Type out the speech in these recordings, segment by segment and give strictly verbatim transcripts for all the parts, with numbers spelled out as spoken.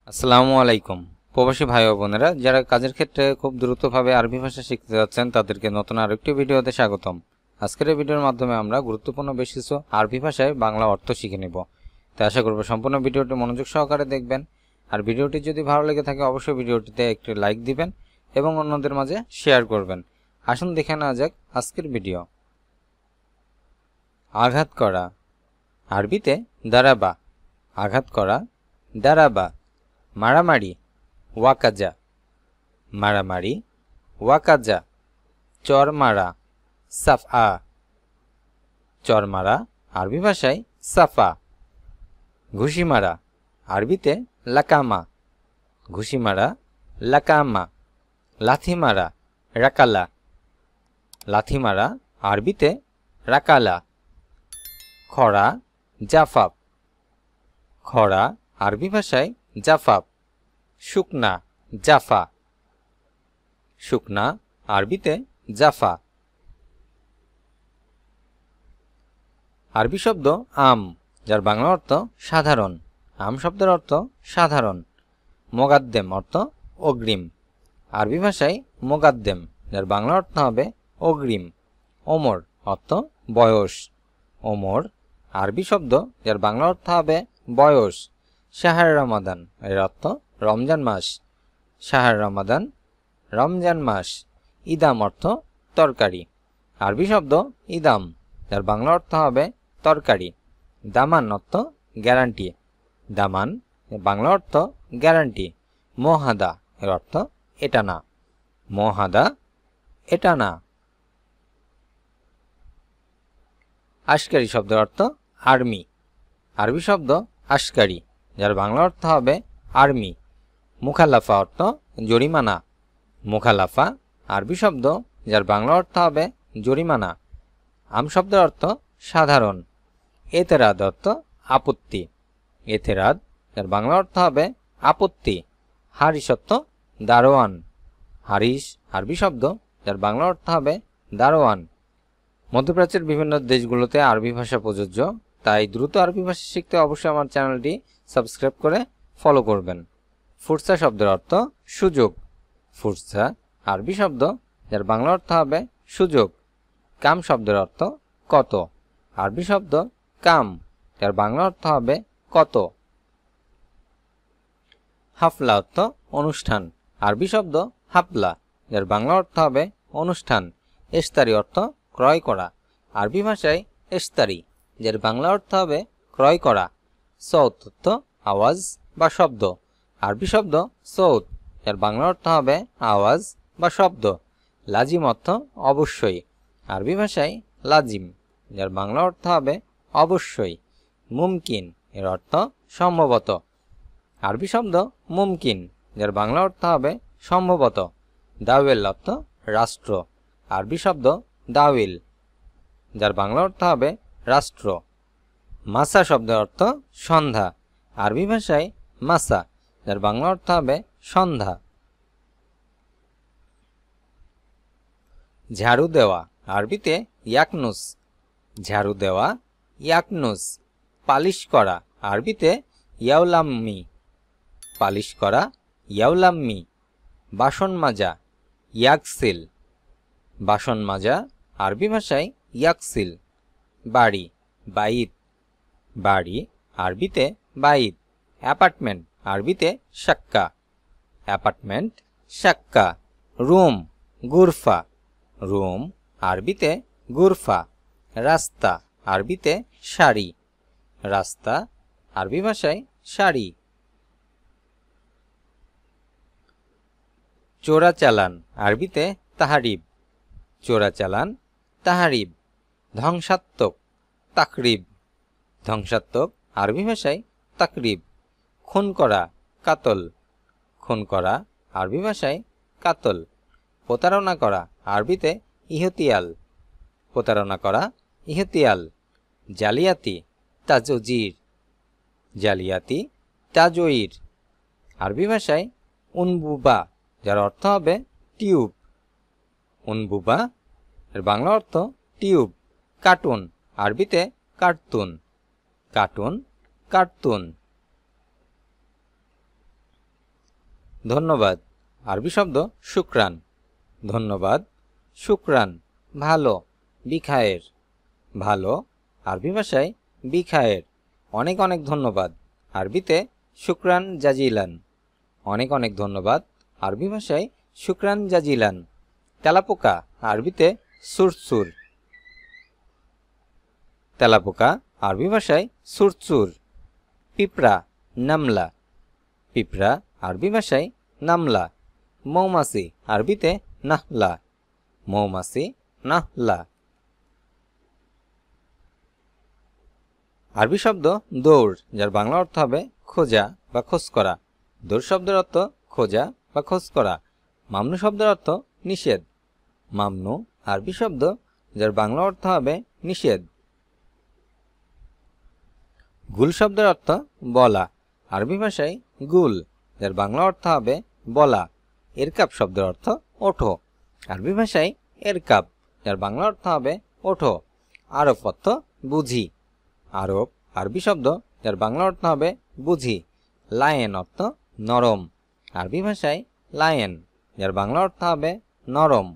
আসসালামু আলাইকুম প্রবাসী ভাই ও বোনেরা যারা কাজের ক্ষেত্রে খুব দ্রুতভাবে আরবি ভাষা শিখতে যাচ্ছেন তাদেরকে নতুন আরেকটি ভিডিওতে স্বাগতম। আজকের এই ভিডিওর মাধ্যমে আমরা গুরুত্বপূর্ণ বেশ কিছু আরবি ভাষায় বাংলা অর্থ শিখে নেব। তো আশা করব সম্পূর্ণ ভিডিওটি মনোযোগ সহকারে দেখবেন। আর ভিডিওটি যদি ভালো লেগে থাকে অবশ্যই ভিডিওটিতে একটি লাইক দিবেন এবং অন্যদের মাঝে শেয়ার করবেন। আসুন দেখে নেওয়া যাক আজকের ভিডিও। আঘাত করা, আরবিতে দারাবা। আঘাত করা, দারাবা। মারামারি, ওয়াকাজা। মারামারি, ওয়াকাজা। চর মারা, সাফা। চর মারা আরবি ভাষায় সাফা। ঘুষি মারা, আরবিতে লাকামা। ঘুষি মারা, লাকামা। লাথি মারা, রাকালা। লাথি মারা আরবিতে রাকালা। খরা, জাফাফ। খরা আরবি ভাষায় জাফাফ। শুকনা, জাফা। শুকনা আরবিতে জাফা। আরবি শব্দ আম, যার বাংলা অর্থ সাধারণ। আম শব্দের অর্থ সাধারণ। মোগাদ্দেম অর্থ অগ্রিম। আরবি ভাষায় মোগাদ্দেম, যার বাংলা অর্থ হবে অগ্রিম। ওমর অর্থ বয়স। ওমর আরবি শব্দ, যার বাংলা অর্থ হবে বয়স। শাহর রমাদান এর অর্থ রমজান মাস। শাহর রমাদান রমজান মাস। ইদাম অর্থ তরকারি। আরবি শব্দ ইদাম, যার বাংলা অর্থ হবে তরকারি। দামান অর্থ গ্যারান্টি। দামান বাংলা অর্থ গ্যারান্টি। মোহাদা এর অর্থ এটা না। মোহাদা এটা না। আশকারি শব্দের অর্থ আর্মি। আরবি শব্দ আশকারি, যার বাংলা অর্থ হবে আর্মি। মুখালাফা অর্থ জরিমানা। মুখালাফা আরবি শব্দ, যার বাংলা অর্থ হবে জরিমানা। আম শব্দের অর্থ সাধারণ। এতেরাদ অর্থ আপত্তি। এতেরাদ, যার বাংলা অর্থ হবে আপত্তি। হারিস অর্থ দারোয়ান। হারিস আরবি শব্দ, যার বাংলা অর্থ হবে দারোয়ান। মধ্যপ্রাচ্যের বিভিন্ন দেশগুলোতে আরবি ভাষা প্রযোজ্য, তাই দ্রুত আরবি ভাষা শিখতে অবশ্যই আমার চ্যানেলটি সাবস্ক্রাইব করে ফলো করবেন। ফুরসা শব্দের অর্থ সুযোগ। ফুরসা আরবি শব্দ, যার বাংলা অর্থ হবে সুযোগ। কাম শব্দের অর্থ কত। আরবি শব্দ কাম, যার বাংলা অর্থ হবে কত। হাফলা অর্থ অনুষ্ঠান। আরবি শব্দ হাফলা, যার বাংলা অর্থ হবে অনুষ্ঠান। ইস্তারি অর্থ ক্রয় করা। আরবি ভাষায় ইস্তারি, যার বাংলা অর্থ হবে ক্রয় করা। সৌত অর্থ আওয়াজ বা শব্দ। আরবি শব্দ সৌত, যার বাংলা অর্থ হবে আওয়াজ বা শব্দ। লাজিম অর্থ অবশ্যই। আরবি ভাষায় লাজিম, যার বাংলা অর্থ হবে অবশ্যই। মুমকিন এর অর্থ সম্ভবত। আরবি শব্দ মুমকিন, যার বাংলা অর্থ হবে সম্ভবত। দাওয়েল অর্থ রাষ্ট্র। আরবি শব্দ দাওয়েল, যার বাংলা অর্থ হবে রাষ্ট্র। মাসা শব্দের অর্থ সন্ধ্যা। আরবি ভাষায় মাসা, যার বাংলা অর্থ হবে সন্ধ্যা। ঝাড়ু দেওয়া, আরবিতে ইয়াকনুস। ঝাড়ু দেওয়া, ইয়াকনুস। পালিশ করা, আরবিতে ইয়াউলাম্মি। পালিশ করা, ইয়াউলাম্মি। বাসন মাজা, ইয়াকসিল। বাসন মাজা আরবি ভাষায় ইয়াকসিল। বাড়ি, বাইত। বাড়ি আরবিতে বাইত। অ্যাপার্টমেন্ট আরবিতে শাক্কা। অ্যাপার্টমেন্ট শাক্কা। রুম, গুরফা। রুম আরবিতে গুরফা। রাস্তা আরবিতে সারি। রাস্তা আরবি ভাষায় সারি। চোরাচালান আরবিতে তাহারিব। চোরাচালান তাহারিব। ধ্বংসাত্মক, তাকরিব। ধ্বংসাত্মক আরবি ভাষায় তাকরিব। খুন করা, কাতল। খুন করা আরবি ভাষায় কাতল। প্রতারণা করা আরবিতে ইহতিয়াল। প্রতারণা করা ইহতিয়াল। জালিয়াতি, তাজজির। জালিয়াতি, তাজইর। আরবি ভাষায় উনবুবা, যার অর্থ হবে টিউব। উনবুবা এর বাংলা অর্থ টিউব। কার্টুন আরবিতে কার্তুন। কার্টুন, কার্তুন। ধন্যবাদ আরবি শব্দ শুকরান ধন্যবাদ শুকরান ভালো বিখায়ের ভালো আরবি ভাষায় বিখায়ের অনেক অনেক ধন্যবাদ আরবিতে শুকরান জাজিলান অনেক অনেক ধন্যবাদ আরবি ভাষায় শুকরান জাজিলান তেলাপোকা আরবিতে সুরসুর তেলাপোকা আরবি ভাষায় সুরসুর পিঁপড়া নামলা পিঁপড়া আরবি ভাষায় নামলা মৌমাছি আরবিতে নাহলা মৌমাছি নাহলা আরবি শব্দ দৌড় যার বাংলা অর্থ হবে খোঁজা বা খোঁজ করা দৌড় শব্দের অর্থ খোঁজা বা খোঁজ করা মামনু শব্দের অর্থ নিষেধ মামনু আরবি শব্দ যার বাংলা অর্থ হবে নিষেধ গুল শব্দের অর্থ বলা আরবি ভাষায় গুল যার বাংলা অর্থ হবে বলা এরকাব শব্দের অর্থ ওঠো আরবি ভাষায় এরকাব যার বাংলা অর্থ হবে ওঠো আরব অর্থ বুঝি আরব আরবি শব্দ যার বাংলা অর্থ হবে বুঝি লায়েন অর্থ নরম আরবি ভাষায় লায়েন যার বাংলা অর্থ হবে নরম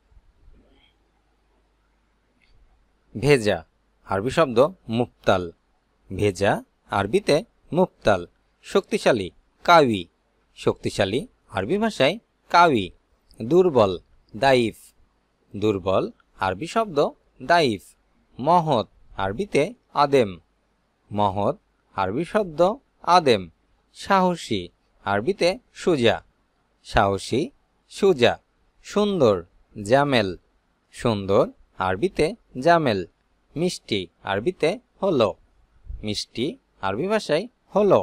ভেজা আরবি শব্দ মুফতাল ভেজা আরবিতে মুফতাল শক্তিশালী কাউই শক্তিশালী আরবি ভাষায় কাউই দুর্বল দাইফ দুর্বল আরবি শব্দ দাইফ মহৎ আরবিতে আদেম মহৎ আরবি শব্দ আদেম সাহসী আরবিতে সুজা সাহসী সুজা সুন্দর জামেল সুন্দর আরবিতে জামেল মিষ্টি আরবিতে হলো মিষ্টি আরবি ভাষায় হলো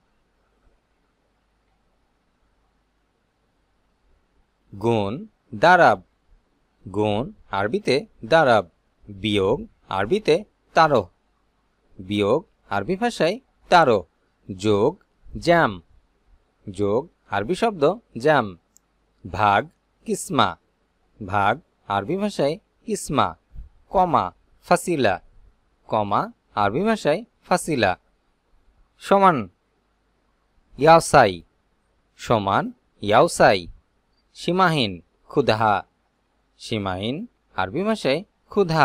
গুণ দারাব গুণ আরবিতে দারাব বিয়োগ আরবিতে তারো বিয়োগ আরবি ভাষায় তারো যোগ জ্যাম যোগ আরবি শব্দ জ্যাম ভাগ কিসমা ভাগ আরবি ভাষায় কিসমা কমা ফাসিলা কমা আরবি ভাষায় ফাসিলা সমান ইয়াসাই সমান ইয়াসাই সীমাহীন ক্ষুধা সীমাহীন আরবি ভাষায় ক্ষুধা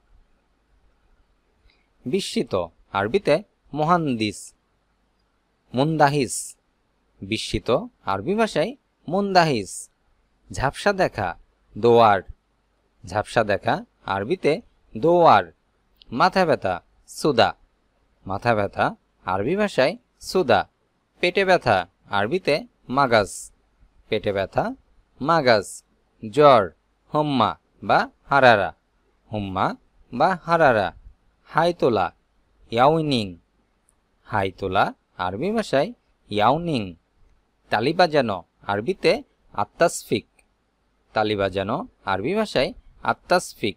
বিস্মিত আরবিতে মুহান্দিস মুন্দাহিস বিস্মিত আরবি ভাষায় মুন্দাহিস ঝাপসা দেখা দোয়ার ঝাপসা দেখা আরবিতে দোয়ার মাথা ব্যথা সুদা মাথা ব্যথা আরবি ভাষায় সুদা পেটে ব্যথা আরবিতে মাগাজ পেটে ব্যথা মাগাজ জ্বর হুম্মা বা হারারা হুম্মা বা হারারা হাইতোলা ইয়াউনিং হাইতোলা আরবি ভাষায় ইয়াউনিং তালি বাজানো আরবিতে আত্তাসফিক তালি বাজানো আরবি ভাষায় আত্তাসফিক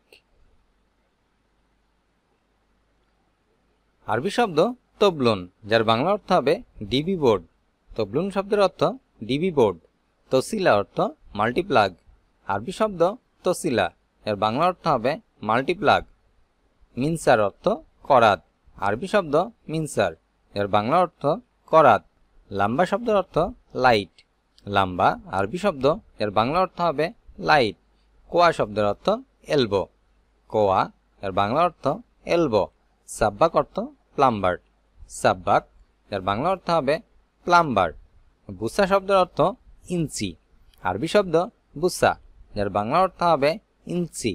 আরবি শব্দ তবলুন যার বাংলা অর্থ হবে ডিবি বোর্ড তবলুন শব্দের অর্থ ডিবি বোর্ড তসিলা অর্থ মাল্টিপ্লাগ আরবি শব্দ তসিলা এর বাংলা অর্থ হবে মাল্টিপ্লাগ মিনসার অর্থ করাত আরবি শব্দ মিনসার এর বাংলা অর্থ করাত লাম্বা শব্দের অর্থ লাইট লাম্বা আরবি শব্দ এর বাংলা অর্থ হবে লাইট কোয়া শব্দের অর্থ এলবো কোয়া এর বাংলা অর্থ এলবো সাব্বাক অর্থ প্লাম্বার সাব্বাক এর বাংলা অর্থ হবে প্লাম্বার বুসা শব্দের অর্থ ইঞ্চি আরবি শব্দ বুসা এর বাংলা অর্থ হবে ইঞ্চি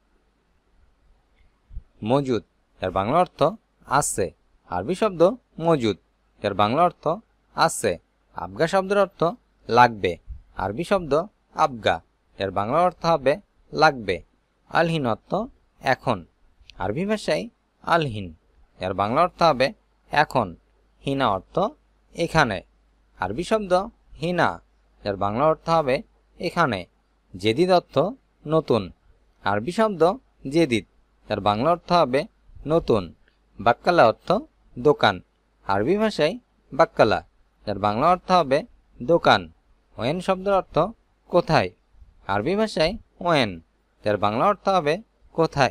মজুদ এর বাংলা অর্থ আছে আরবি শব্দ মজুদ এর বাংলা অর্থ আছে আবগা শব্দের অর্থ লাগবে আরবি শব্দ আবগা এর বাংলা অর্থ হবে লাগবে আলহিন অর্থ এখন আরবি ভাষায় আলহিন এর বাংলা অর্থ হবে এখন হিনা অর্থ এখানে আরবি শব্দ হিনা এর বাংলা অর্থ হবে এখানে জেদিদ অর্থ নতুন আরবি শব্দ জেদিদ এর বাংলা অর্থ হবে নতুন বাক্কালা অর্থ দোকান আরবি ভাষায় বাক্কালা এর বাংলা অর্থ হবে দোকান ওয়েন শব্দের অর্থ কোথায় আরবি ভাষায় ওয়েন এর বাংলা অর্থ হবে কোথায়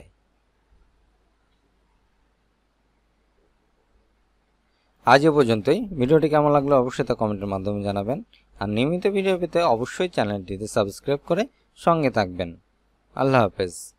আজ এ পর্যন্তই ভিডিওটি কেমন লাগলো অবশ্যই তা কমেন্টের মাধ্যমে জানাবেন আর নিয়মিত ভিডিও পেতে অবশ্যই চ্যানেলটিতে সাবস্ক্রাইব করে সঙ্গে থাকবেন। আল্লাহ হাফেজ।